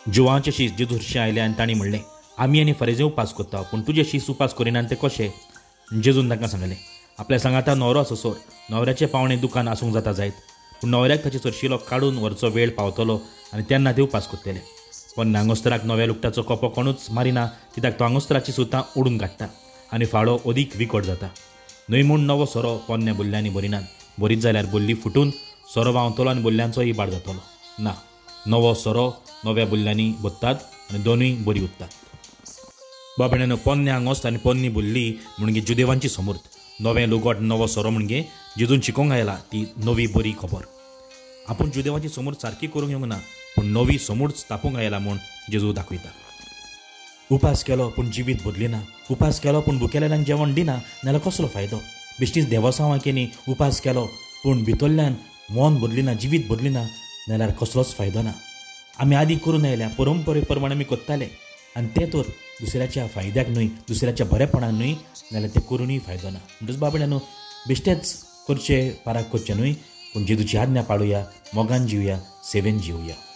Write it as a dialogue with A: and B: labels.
A: जिवांचे शीस जेजू हरशीं आयले आनी तांणी म्हणलें, आमी आनी फरेजे उपास करता, पूण तुजे शीस उपास करिना ते कशें? जेजून तांकां सांगलें, आपल्या सांगाता न्हवरो आसा सोर, न्हवऱ्याचें पावणें दुकान आसूंक जाता जायत, पूण न्हवऱ्याक ताचे चरशिलो काडून व्हरचो वेळ पावतलो आनी तेन्ना ते उपास करतले. पण आंगोस्तराक नव्या लुगटाचो कोपो कोणूच मारिना, कित्याक तो आंगोस्तराची सुतां ओडून काडटा आनी फाळो अदीक विकट जाता. न्हय म्हूण नवो सोरो पोन्न्या बुल्ल्यांनी भरिनात, भरीत जाल्यार बुल्ली फुटून सोरो व्हांवतलो आनी बुल्ल्यांचोय इबाड जातलो. ना, नवो सोरो नव्या बुल्ल्यांनी बदतात आनी दोनूय बरी उत्तात. बाबड्यानो, पोन्ने आंगोस्त आनी पोन्नी बुल्ली म्हणजे जुदेवांची समूर्त. नवें लुगट नवो सोरो म्हणजे जेजून शिकोवंक आयला ती नवी बरी खबर. आपूण जुदेवांची समूर्त सारकी करूंक येवंक ना, पूण नवी समूर्त स्थापूंक आयला म्हूण जेजू दाखयता. उपास केलो पूण जिवीत बदलिना, उपास केलो पूण भुकेल्यांक जेवण दिना नाल्यार कसलो फायदो? बेश्टीच देवासांवांकेनी उपास केलो पूण भितरल्यान मन बदलिना, जिवीत बदलिना नाल्यार कसलोच फायदो ना. आमी आदी करून आयल्या परंपरे प्रमाणे आमी कोत्ताले आनी तें तर दुसऱ्याच्या फायद्याक न्हय, दुसऱ्याच्या बरेपणाक न्हय, नाल्यार तें करूनय फायदो ना. म्हणटच बाबड्यानो, बेश्टेच करचें पाराक करचें न्हय, पूण जेजूची आज्ञा पाळुया, मोगान जिवया, सेवेन जिवया.